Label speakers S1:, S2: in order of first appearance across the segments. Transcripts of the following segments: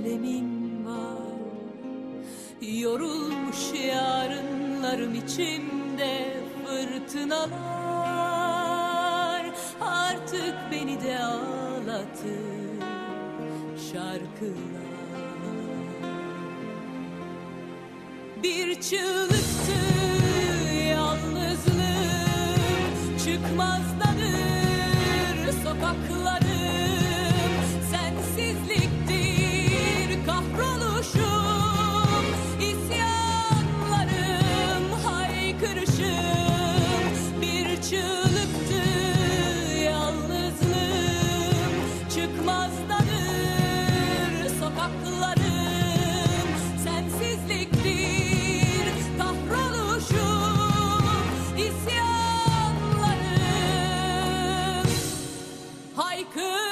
S1: alemin var. Yorulmuş yarınlarım içimde fırtınalar. Artık beni de ağlatır şarkılar. Bir çığlıktı yalnızlığım, çıkmazdadır sokaklarım. Sensizliktir kahroluşum, isyanlarım, haykırışım. Bir çığlıktı yalnızlığım, çıkmazdadır sokaklarım. Sensizliktir kahroluşum, isyanlarım, haykırışım.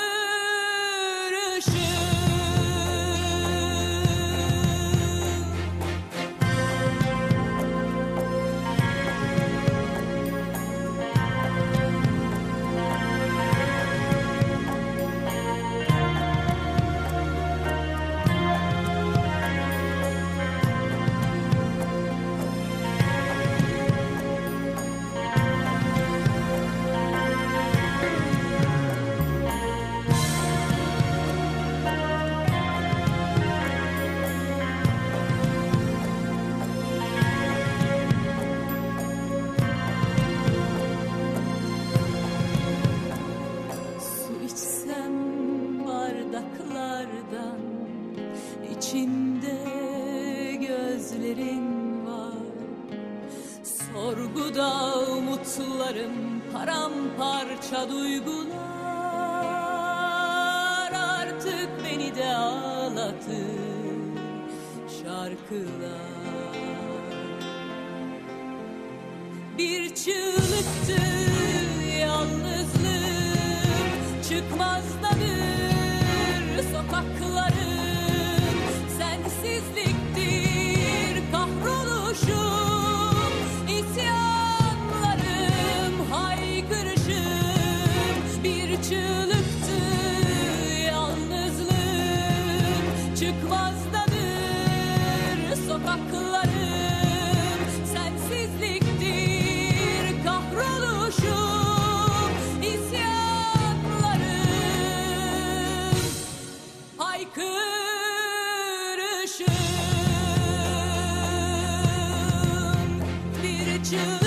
S1: Bardaklardan içinde gözlerin var. Sorguda umutlarım, paramparça duygular. Artık beni de ağlatır şarkılar. Bir çığlıktı yalnızlığım, çıkmazdadır sokaklarım. Sensizliktir kahroluşum, isyanlarım, haykırışım. Bir çığlıktı yalnızlığım, çıkmazdadır sokaklarım. Sensizliktir kahroluşum, isyanlarım, haykırışım. Bir çığlık